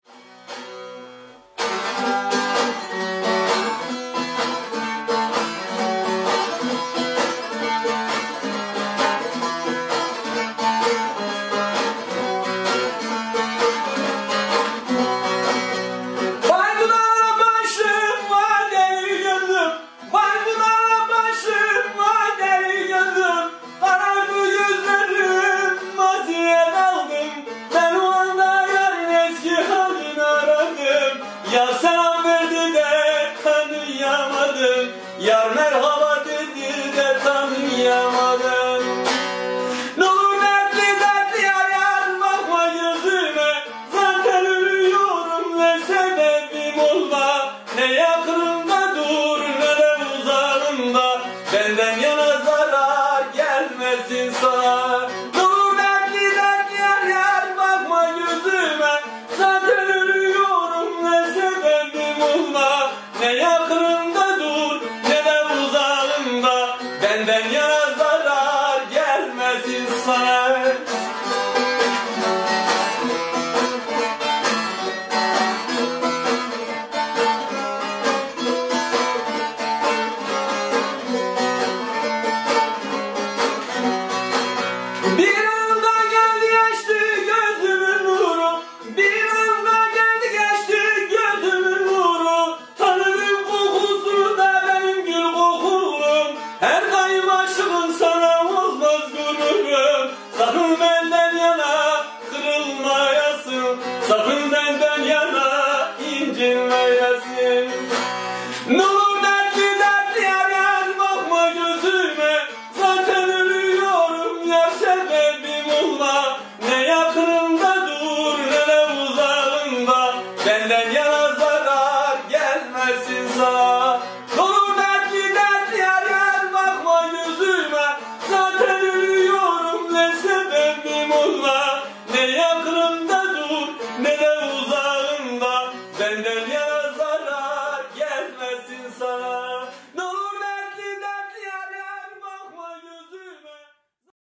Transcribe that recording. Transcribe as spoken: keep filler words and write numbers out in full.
Yar selam verdi de tanıyamadım, yar merhaba dedi de tanıyamadım. Ne olur dertli dertli yar yar bakma gözüme, zaten ölüyorum ve sebebim olma. Ne yakınımda dur ne de uzağımda, benden yana zarar gelmesin sana. Ne olur dertli dertli yar yar bakma gözüme, zaten ölüyorum ve sebebim olma. Ne yakınımda dur ne de uzağımda, benden yana zarar gelmesin sana. Bir anda geldi geçti gözümün nuru, bir anda geldi geçti gözümün nuru. Tanrım kokusu da benim gül kokulum, her daim aşığım sana olmaz gururum. Sakın benden yana kırılmayasın, sakın benden yana incinmeyesin. Ne olur dertli dertli yar yar bakma gözüme, zaten ölüyorum yar sebebim olma. Ne yakınımda dur ne de uzağımda, benden yana zarar gelmesin sana.